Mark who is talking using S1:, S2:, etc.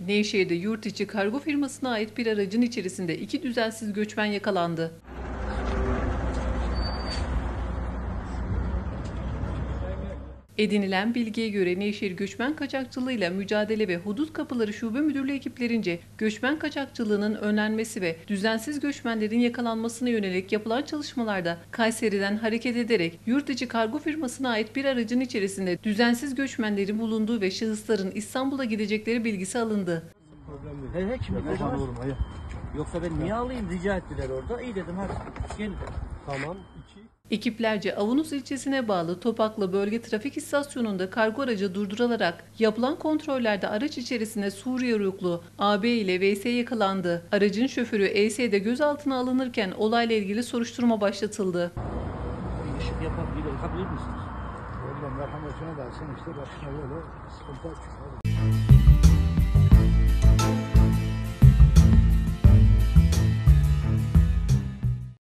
S1: Nevşehir'de yurt içi kargo firmasına ait bir aracın içerisinde 2 düzensiz göçmen yakalandı. Edinilen bilgiye göre Nevşehir Göçmen Kaçakçılığıyla Mücadele ve Hudut Kapıları Şube Müdürlüğü ekiplerince göçmen kaçakçılığının önlenmesi ve düzensiz göçmenlerin yakalanmasına yönelik yapılan çalışmalarda Kayseri'den hareket ederek yurt içi kargo firmasına ait bir aracın içerisinde düzensiz göçmenlerin bulunduğu ve şahısların İstanbul'a gidecekleri bilgisi alındı.
S2: Evet, şimdi yoksa ben niye alayım, rica ettiler orada. İyi dedim, hadi gelin.
S3: Tamam.
S1: Ekiplerce Avanos ilçesine bağlı Topaklı Bölge Trafik İstasyonu'nda kargo aracı durdurularak yapılan kontrollerde araç içerisinde Suriye uyruklu AB ile VS yakalandı. Aracın şoförü ES'de gözaltına alınırken olayla ilgili soruşturma başlatıldı.
S2: Bir ışık yapabilir misiniz?
S3: Allah merhametine versin, işte başına böyle sıkıntı çıkar.